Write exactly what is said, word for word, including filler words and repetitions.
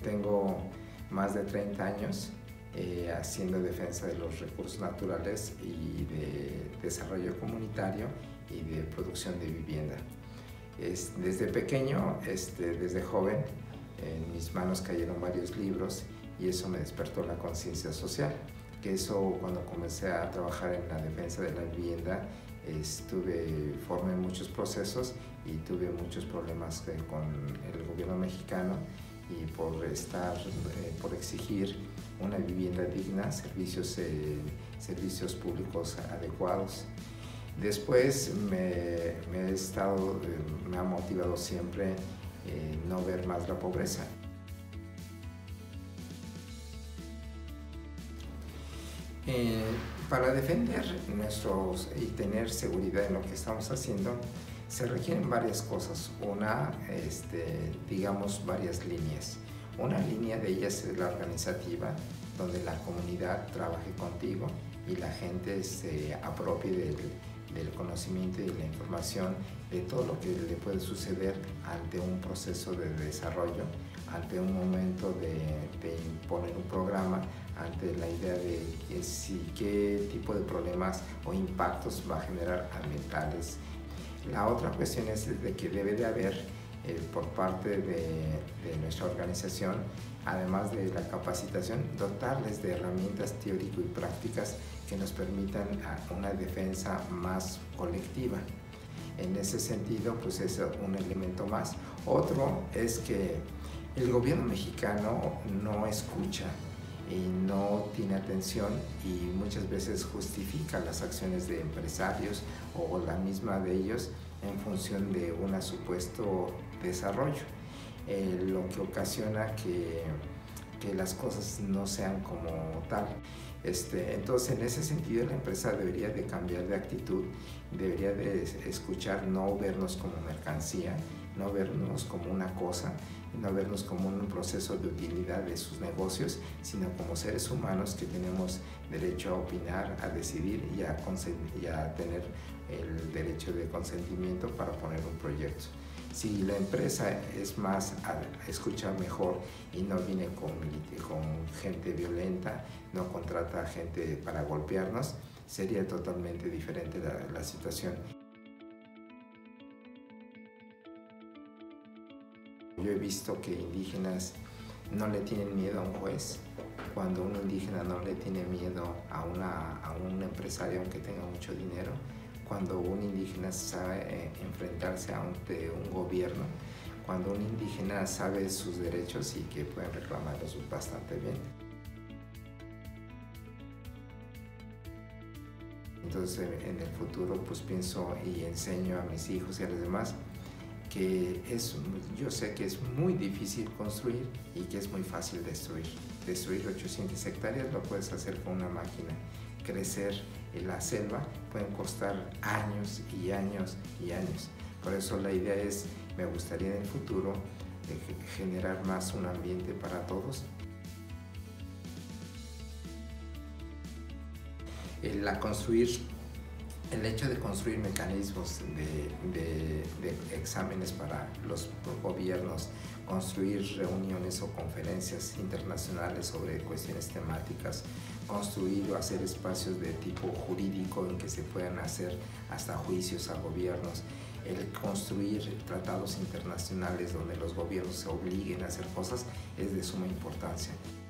tengo más de treinta años eh, haciendo defensa de los recursos naturales y de desarrollo comunitario y de producción de vivienda. Es, desde pequeño, este, desde joven, en mis manos cayeron varios libros y eso me despertó la conciencia social. Que eso, cuando comencé a trabajar en la defensa de la vivienda, estuve, formé muchos procesos y tuve muchos problemas con el gobierno mexicano y por estar, eh, por exigir una vivienda digna, servicios, eh, servicios públicos adecuados. Después me, me, he estado, me ha motivado siempre eh, no ver más la pobreza. Eh, para defender nuestros y tener seguridad en lo que estamos haciendo, se requieren varias cosas. Una, este, digamos, varias líneas. Una línea de ellas es la organizativa, donde la comunidad trabaje contigo y la gente se apropie del, del conocimiento y de la información de todo lo que le puede suceder ante un proceso de desarrollo, ante un momento de, de imponer un programa, ante la idea de que si, qué tipo de problemas o impactos va a generar ambientales. La otra cuestión es de que debe de haber eh, por parte de, de nuestra organización, además de la capacitación, dotarles de herramientas teórico y prácticas que nos permitan una defensa más colectiva. En ese sentido, pues es un elemento más. Otro es que el gobierno mexicano no escucha y no tiene atención y muchas veces justifica las acciones de empresarios o la misma de ellos en función de un supuesto desarrollo, eh, lo que ocasiona que, que las cosas no sean como tal. Este, entonces, en ese sentido, la empresa debería de cambiar de actitud, debería de escuchar, no vernos como mercancía, no vernos como una cosa, no vernos como un proceso de utilidad de sus negocios, sino como seres humanos que tenemos derecho a opinar, a decidir y a, y a tener el derecho de consentimiento para poner un proyecto. Si la empresa es más, escucha mejor y no viene con, con gente violenta, no contrata gente para golpearnos, sería totalmente diferente la, la situación. Yo he visto que indígenas no le tienen miedo a un juez, cuando un indígena no le tiene miedo a, una, a un empresario aunque tenga mucho dinero, cuando un indígena sabe eh, enfrentarse ante un gobierno, cuando un indígena sabe sus derechos y que pueden reclamarlos bastante bien. Entonces, en el futuro, pues pienso y enseño a mis hijos y a los demás que es, yo sé que es muy difícil construir y que es muy fácil destruir. Destruir ochocientas hectáreas lo puedes hacer con una máquina. Crecer en la selva pueden costar años y años y años. Por eso la idea es, me gustaría en el futuro de generar más un ambiente para todos. La construir El hecho de construir mecanismos de, de, de exámenes para los gobiernos, construir reuniones o conferencias internacionales sobre cuestiones temáticas, construir o hacer espacios de tipo jurídico en que se puedan hacer hasta juicios a gobiernos, el construir tratados internacionales donde los gobiernos se obliguen a hacer cosas es de suma importancia.